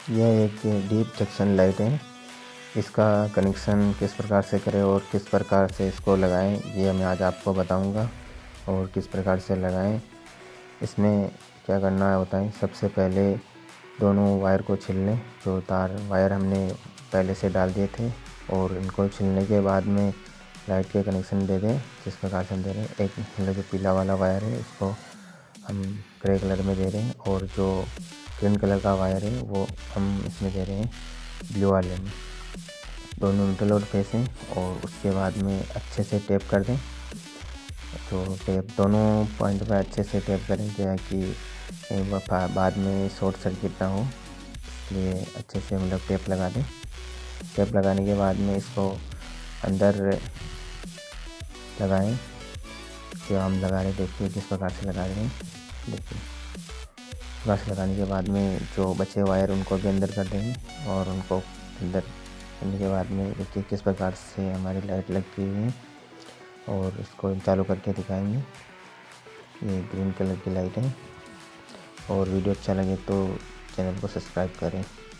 यह एक deep junction light है। इसका कनेक्शन किस प्रकार से करें और किस प्रकार से इसको लगाएं, ये मैं आज आपको बताऊंगा और किस प्रकार से लगाएं। इसमें क्या करना होता है, सबसे पहले दोनों वायर को छील लें। जो वायर हमने पहले से डाल दिए थे, और इनको छीलने के बाद में लाइट के कनेक्शन दे दें जिस प्रकार से हम दे रहे हैं। एक मतलब जो पीला वाला वायर है इसको हम ग्रे कलर में दे रहे हैं, और जो ग्रीन कलर का वायर है वो हम इसमें दे रहे हैं ब्लू वाले में। दोनों न्यूट्रल और फेस हैं, और उसके बाद में अच्छे से टेप कर दें। तो टेप दोनों पॉइंट पर अच्छे से टेप करें, कि बाद में शॉर्ट सर्किट ना हो, इसलिए अच्छे से मतलब टेप लगा दें। टेप लगाने के बाद में इसको अंदर लगाएं। जो हम लगा रहे हैं, देखिए किस प्रकार से लगा रहे हैं। देखिए इस प्रकार से लगाने के बाद में जो बचे वायर उनको भी अंदर कर देंगे, और उनको अंदर करने के बाद में देखिए किस प्रकार से हमारी लाइट लगी हुई है। और इसको चालू करके दिखाएंगे। ये ग्रीन कलर की लाइट है। और वीडियो अच्छा लगे तो चैनल को सब्सक्राइब करें।